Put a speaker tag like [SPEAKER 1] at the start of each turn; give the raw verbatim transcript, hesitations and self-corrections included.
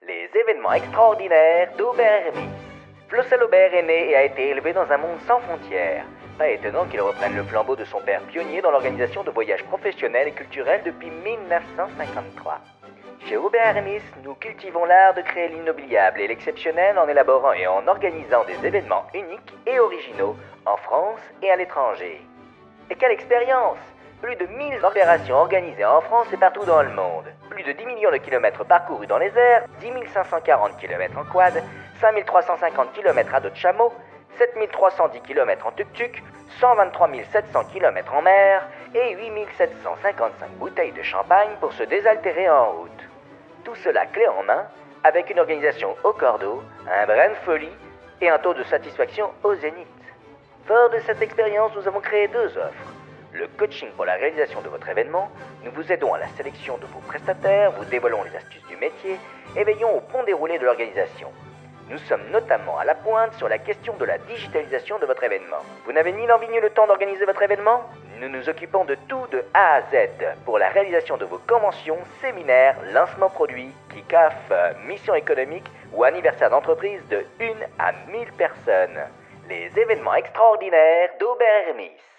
[SPEAKER 1] Les événements extraordinaires d'Aubert Hermès. Flossel Aubert est né et a été élevé dans un monde sans frontières. Pas étonnant qu'il reprenne le flambeau de son père pionnier dans l'organisation de voyages professionnels et culturels depuis mille neuf cent cinquante-trois. Chez Aubert Hermès, nous cultivons l'art de créer l'inoubliable et l'exceptionnel en élaborant et en organisant des événements uniques et originaux en France et à l'étranger. Et quelle expérience! Plus de mille opérations organisées en France et partout dans le monde. Plus de dix millions de kilomètres parcourus dans les airs, dix mille cinq cent quarante kilomètres en quad, cinq mille trois cent cinquante kilomètres à dos de chameau, sept mille trois cent dix kilomètres en tuk-tuk, cent vingt-trois mille sept cents kilomètres en mer et huit mille sept cent cinquante-cinq bouteilles de champagne pour se désaltérer en route. Tout cela clé en main, avec une organisation au cordeau, un brin de folie et un taux de satisfaction au zénith. Fort de cette expérience, nous avons créé deux offres. Le coaching pour la réalisation de votre événement, nous vous aidons à la sélection de vos prestataires, vous dévoilons les astuces du métier et veillons au bon déroulé de l'organisation. Nous sommes notamment à la pointe sur la question de la digitalisation de votre événement. Vous n'avez ni l'envie ni le temps d'organiser votre événement? Nous nous occupons de tout de A à Z pour la réalisation de vos conventions, séminaires, lancements produits, kick-off, missions économiques ou anniversaires d'entreprise de une à mille personnes. Les événements extraordinaires d'Aubert Hermès.